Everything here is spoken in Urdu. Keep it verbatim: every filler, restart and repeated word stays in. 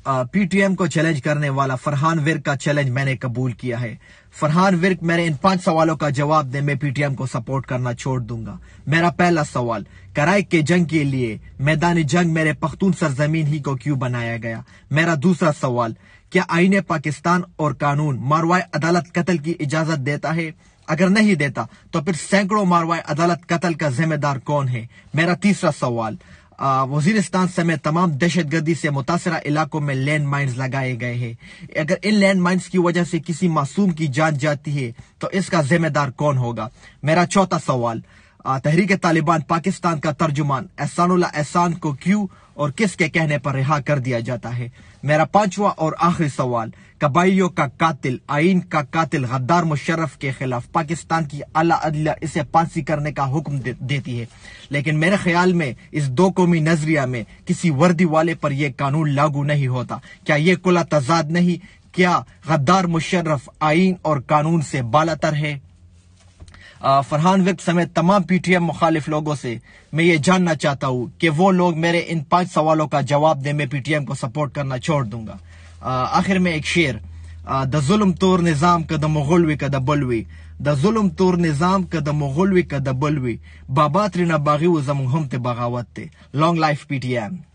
پی ٹی ایم کو چیلنج کرنے والا فرحان ورک کا چیلنج میں نے قبول کیا ہے۔ فرحان ورک میرے ان پانچ سوالوں کا جواب دے، میں پی ٹی ایم کو سپورٹ کرنا چھوڑ دوں گا۔ میرا پہلا سوال، کرائے کے جنگ کے لیے میدان جنگ میرے پختون سرزمین ہی کو کیوں بنایا گیا؟ میرا دوسرا سوال، کیا آئین پاکستان اور قانون ماروائے عدالت قتل کی اجازت دیتا ہے؟ اگر نہیں دیتا تو پھر سینکڑوں ماروائے عدالت قتل کا ذمہ دار کون ہے؟ میرا تیسرا سوال، وزیرستان سمیت تمام دہشت گردی سے متاثرہ علاقوں میں لینڈ مائنز لگائے گئے ہیں۔ اگر ان لینڈ مائنز کی وجہ سے کسی معصوم کی جان جاتی ہے تو اس کا ذمہ دار کون ہوگا؟ میرا چوتھا سوال، تحریک طالبان پاکستان کا ترجمان احسان اللہ احسان کو کیوں اور کس کے کہنے پر رہا کر دیا جاتا ہے؟ میرا پانچواں اور آخری سوال، قبائلیوں کا قاتل، آئین کا قاتل غدار مشرف کے خلاف پاکستان کی اعلیٰ عدلیہ اسے پھانسی کرنے کا حکم دیتی ہے، لیکن میرے خیال میں اس دو قومی نظریہ میں کسی وردی والے پر یہ قانون لاگو نہیں ہوتا۔ کیا یہ کلا تضاد نہیں؟ کیا غدار مشرف آئین اور قانون سے بالاتر ہے؟ فرحان ورک سمیت تمام پی ٹی ایم مخالف لوگوں سے میں یہ جاننا چاہتا ہوں کہ وہ لوگ میرے ان پانچ سوالوں کا جواب دیں، میں پی ٹی ایم کو سپورٹ کرنا چھوڑ دوں گا۔ آخر میں ایک شعر، دا ظلم تور نظام کا دا مغلوی کا دا بلوی، دا ظلم تور نظام کا دا مغلوی کا دا بلوی، بابا ترینا باغی و زمون ہم تے بغاوت تے۔ Long life P T M.